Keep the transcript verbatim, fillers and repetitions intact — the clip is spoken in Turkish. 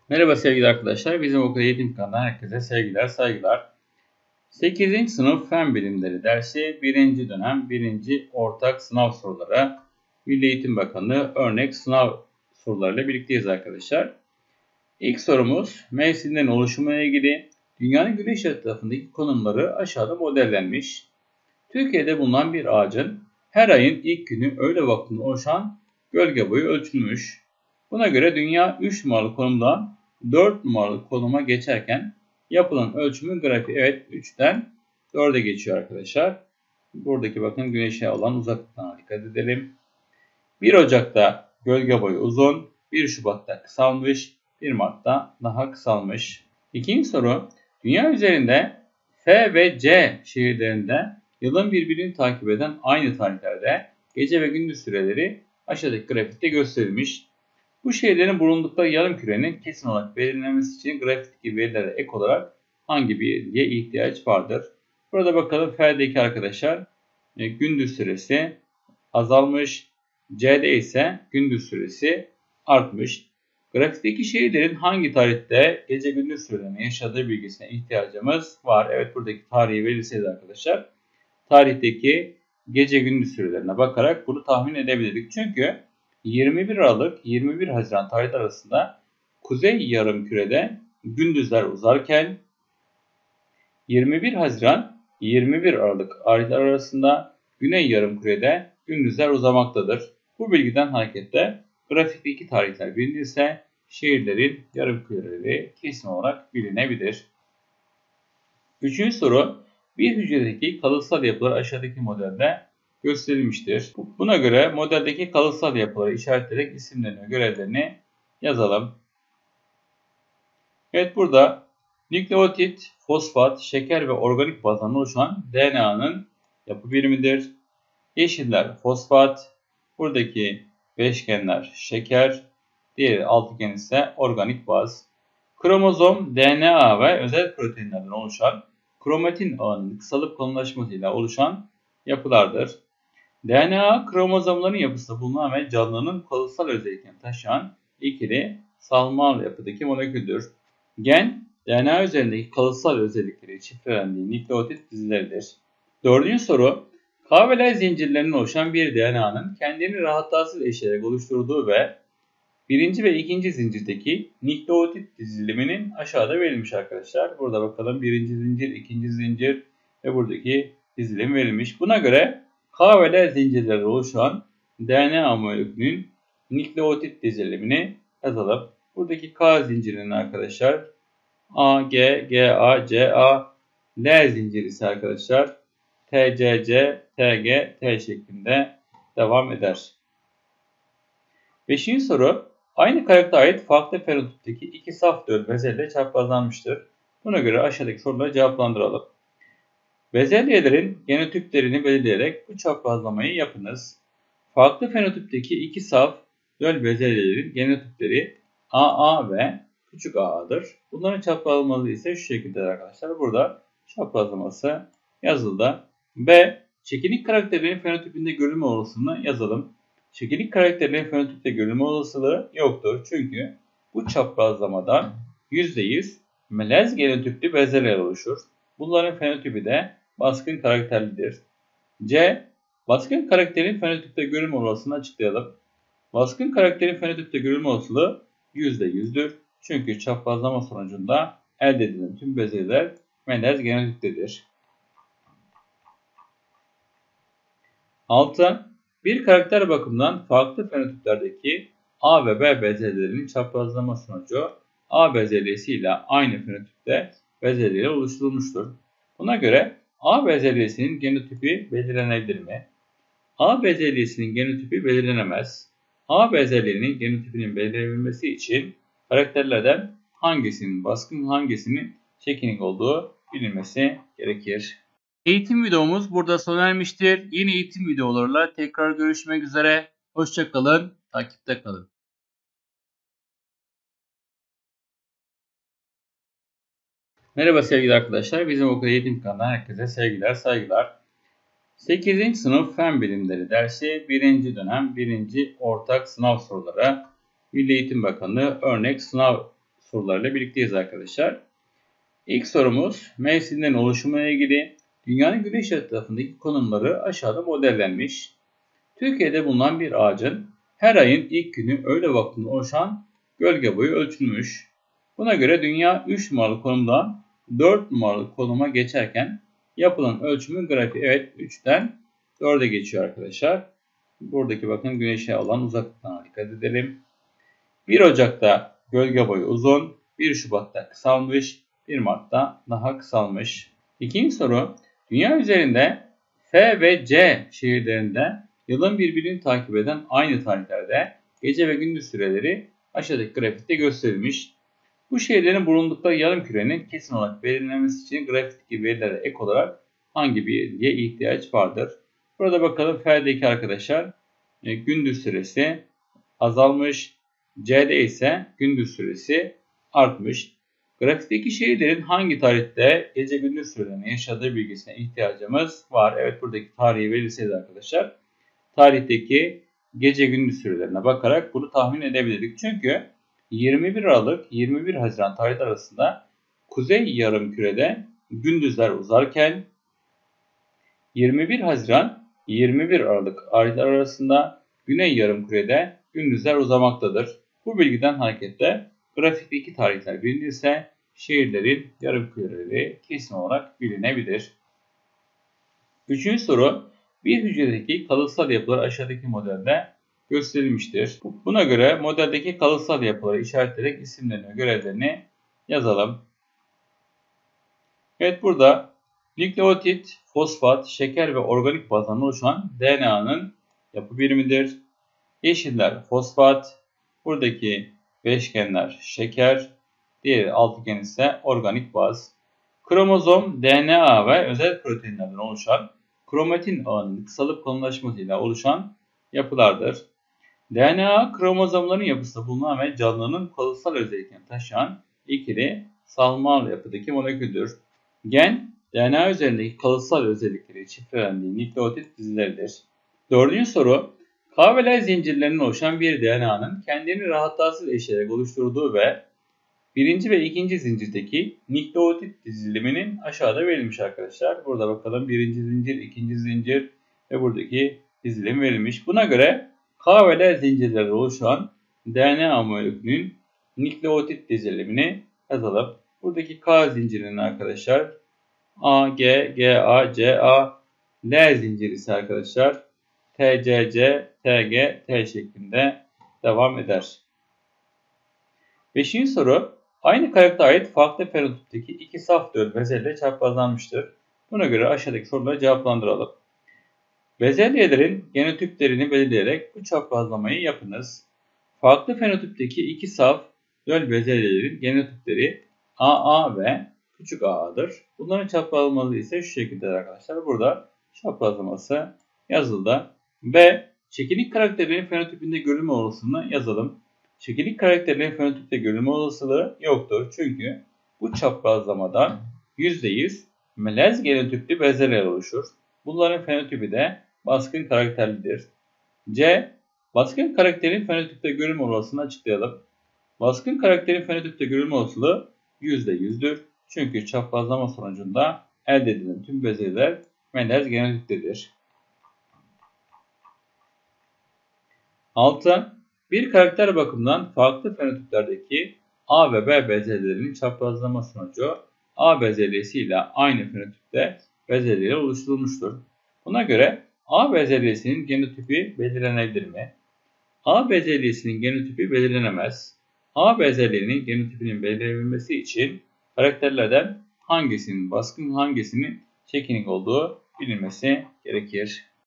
Merhaba sevgili arkadaşlar. Bizim okul eğitim kanalından herkese sevgiler, saygılar. sekizinci sınıf Fen Bilimleri dersi birinci dönem birinci ortak sınav soruları. Milli Eğitim Bakanlığı örnek sınav sorularıyla birlikteyiz arkadaşlar. İlk sorumuz mevsimlerin oluşumuyla ilgili dünyanın güneş etrafındaki konumları aşağıda modellenmiş. Türkiye'de bulunan bir ağacın her ayın ilk günü öğle vaktinde oluşan gölge boyu ölçülmüş. Buna göre dünya üç numaralı konumdan dört numaralı konuma geçerken yapılan ölçümün grafiği evet üçten dörde geçiyor arkadaşlar. Buradaki bakın güneşe olan uzaklıktan dikkat edelim. bir Ocak'ta gölge boyu uzun, bir Şubat'ta kısalmış, bir Mart'ta daha kısalmış. İkinci soru, dünya üzerinde F ve C şehirlerinde yılın birbirini takip eden aynı tarihlerde gece ve gündüz süreleri aşağıdaki grafikte gösterilmiş. Bu şehirlerin bulundukları yarımkürenin kesin olarak belirlenmesi için grafikteki verilere ek olarak hangi bir bilgiye ihtiyaç vardır? Burada bakalım F'deki arkadaşlar e, gündüz süresi azalmış, C'de ise gündüz süresi artmış. Grafikteki şehirlerin hangi tarihte gece gündüz sürelerini yaşadığı bilgisine ihtiyacımız var. Evet buradaki tarihi verirseniz arkadaşlar tarihteki gece gündüz sürelerine bakarak bunu tahmin edebilirdik. Çünkü yirmi bir Aralık yirmi bir Haziran tarihleri arasında kuzey yarımkürede gündüzler uzarken yirmi bir Haziran yirmi bir Aralık tarihleri arasında güney yarımkürede gündüzler uzamaktadır. Bu bilgiden hareketle grafikteki tarihler bilinirse şehirlerin yarımküreleri kesin olarak bilinebilir. Üçüncü soru, bir hücredeki kalıtsal yapılar aşağıdaki modelde gösterilmiştir. Buna göre modeldeki kalıtsal yapıları işaretleyerek isimlerini ve görevlerini yazalım. Evet burada nükleotit, fosfat, şeker ve organik bazdan oluşan D N A'nın yapı birimidir. Yeşiller fosfat, buradaki beşgenler şeker, diğeri altıgen ise organik baz. Kromozom, D N A ve özel proteinlerden oluşan kromatin ağının kısalıp kalınlaşmasıyla oluşan yapılardır. D N A, kromozomların yapısında bulunan ve canlının kalıtsal özelliklerini taşıyan ikili salmal yapıdaki moleküldür. Gen, D N A üzerindeki kalıtsal özellikleri şifrelendiği nükleotit dizileridir. Dördüncü soru, K ve L zincirlerinden oluşan bir D N A'nın kendini rahatsız eşleyerek oluşturduğu ve birinci ve ikinci zincirdeki nükleotit diziliminin aşağıda verilmiş arkadaşlar. Burada bakalım birinci zincir, ikinci zincir ve buradaki dizilim verilmiş. Buna göre K ve L zincirleri oluşan D N A molekülünün nükleotit dizilimini yazalım. Buradaki K zincirinin arkadaşlar A, G, G, A, C, A, L zinciri ise arkadaşlar T, C, C, T, G, T şeklinde devam eder. Beşinci soru. Aynı karaktere ait farklı fenotipteki iki saf döl bezelye çaprazlanmıştır. Buna göre aşağıdaki soruları cevaplandıralım. Bezelyelerin genotiplerini belirleyerek bu çaprazlamayı yapınız. Farklı fenotipteki iki saf döl bezelyelerin genotipleri A A ve küçük a'dır. Bunların çaprazlaması ise şu şekilde arkadaşlar. Burada çaprazlaması yazıldı. B. Çekinik karakterlerin fenotipinde görülme olasılığını yazalım. Çekinik karakterlerin fenotipte görülme olasılığı yoktur. Çünkü bu çaprazlamadan yüzde yüz melez genotipli bezelyeler oluşur. Bunların fenotipi de baskın karakterlidir. C. Baskın karakterin fenotipte görülme olasılığını açıklayalım. Baskın karakterin fenotipte görülme olasılığı yüzde yüzdür. Çünkü çaprazlama sonucunda elde edilen tüm bezelyeler melez genotiptedir. altı. Bir karakter bakımından farklı fenotiplerdeki A ve B bezelyelerinin çaprazlama sonucu A bezelyesi ile aynı fenotipte bezelyeler oluşturulmuştur. Buna göre A bezelyesinin genotipi belirlenebilir mi? A bezelyesinin genotipi belirlenemez. A bezelyenin genotipinin belirlenebilmesi için karakterlerden hangisinin baskın hangisinin çekinik olduğu bilinmesi gerekir. Eğitim videomuz burada sona ermiştir. Yeni eğitim videolarıyla tekrar görüşmek üzere. Hoşça kalın, takipte kalın. Merhaba sevgili arkadaşlar. Bizim okul eğitim kanalından herkese sevgiler, saygılar. sekizinci sınıf Fen Bilimleri dersi birinci dönem birinci ortak sınav soruları. Milli Eğitim Bakanlığı örnek sınav sorularıyla birlikteyiz arkadaşlar. İlk sorumuz mevsimlerin oluşumuyla ilgili. Dünyanın güneş etrafındaki konumları aşağıda modellenmiş. Türkiye'de bulunan bir ağacın her ayın ilk günü öğle vaktinde oluşan gölge boyu ölçülmüş. Buna göre dünya üç numaralı konumdan dört numaralı konuma geçerken yapılan ölçümün grafiği, evet, üçten dörde geçiyor arkadaşlar. Buradaki bakın güneşe olan uzaklıktan dikkat edelim. bir Ocak'ta gölge boyu uzun, bir Şubat'ta kısalmış, bir Mart'ta daha kısalmış. İkinci soru, dünya üzerinde F ve C şehirlerinde yılın birbirini takip eden aynı tarihlerde gece ve gündüz süreleri aşağıdaki grafikte gösterilmiş. Bu şehirlerin bulundukları yarımkürenin kesin olarak belirlenmesi için grafikteki verilere ek olarak hangi bir bilgiye ihtiyaç vardır? Burada bakalım F'deki arkadaşlar e, gündüz süresi azalmış, C'de ise gündüz süresi artmış. Grafikteki şehirlerin hangi tarihte gece gündüz sürelerini yaşadığı bilgisine ihtiyacımız var. Evet, buradaki tarihi verirseydi arkadaşlar tarihteki gece gündüz sürelerine bakarak bunu tahmin edebilirdik. Çünkü yirmi bir Aralık yirmi bir Haziran tarihleri arasında kuzey yarımkürede gündüzler uzarken yirmi bir Haziran yirmi bir Aralık tarihleri arasında güney yarımkürede gündüzler uzamaktadır. Bu bilgiden hareketle grafikteki tarihler bilinirse şehirlerin yarımküreleri kesin olarak bilinebilir. Üçüncü soru, bir hücredeki kalıtsal yapılar aşağıdaki modelde gösterilmiştir. Buna göre modeldeki kalıtsal yapıları işaretleyerek isimlerini ve görevlerini yazalım. Evet, burada nükleotit, fosfat, şeker ve organik bazdan oluşan D N A'nın yapı birimidir. Yeşiller fosfat, buradaki beşgenler şeker, diğer altıgen ise organik baz. Kromozom, D N A ve özel proteinlerden oluşan kromatin ağının kısalıp kalınlaşmasıyla oluşan yapılardır. D N A, kromozomların yapısında bulunan ve canlının kalıtsal özelliklerini taşıyan ikili salmal yapıdaki moleküldür. Gen, D N A üzerindeki kalıtsal özellikleri şifrelendiği nükleotit dizileridir. Dördüncü soru, K ve L zincirlerinden oluşan bir D N A'nın kendini rahatsız eşleyerek oluşturduğu ve birinci ve ikinci zincirdeki nükleotit diziliminin aşağıda verilmiş arkadaşlar. Burada bakalım birinci zincir, ikinci zincir ve buradaki dizilim verilmiş. Buna göre K ve L zincirlerinden oluşan D N A molekülünün nükleotit dizilimini yazalım. Buradaki K zincirinin arkadaşlar A, G, G, A, C, A, L zinciri ise arkadaşlar T, C, C, T, G, T şeklinde devam eder. Beşinci soru, aynı karaktere ait farklı fenotipteki iki saf döl bezelye çaprazlanmıştır. Buna göre aşağıdaki soruları cevaplandıralım. Bezelyelerin genotiplerini belirleyerek bu çaprazlamayı yapınız. Farklı fenotipteki iki saf döl bezelyelerin genotipleri A A ve küçük a a'dır. Bunların çaprazlaması ise şu şekilde arkadaşlar. Burada çaprazlaması yazıldı. B. Çekinik karakterlerin fenotipinde görülme olasılığını yazalım. Çekinik karakterlerin fenotipte görülme olasılığı yoktur. Çünkü bu çaprazlamadan yüzde yüz melez genotipli bezelyeler oluşur. Bunların fenotipi de baskın karakterlidir. C. Baskın karakterin fenotipte görülme olasılığını açıklayalım. Baskın karakterin fenotipte görülme olasılığı yüzde yüzdür. Çünkü çaprazlama sonucunda elde edilen tüm bezelyeler melez genotiptedir. altı. Bir karakter bakımından farklı fenotiplerdeki A ve B bezelyelerinin çaprazlama sonucu A bezelyesi ile aynı fenotipte bezelyeler oluşturulmuştur. Buna göre A bezelyesinin genotipi belirlenebilir mi? A bezelyesinin genotipi belirlenemez. A bezelyenin genotipinin belirlenebilmesi için karakterlerden hangisinin baskın, hangisinin çekinik olduğu bilinmesi gerekir.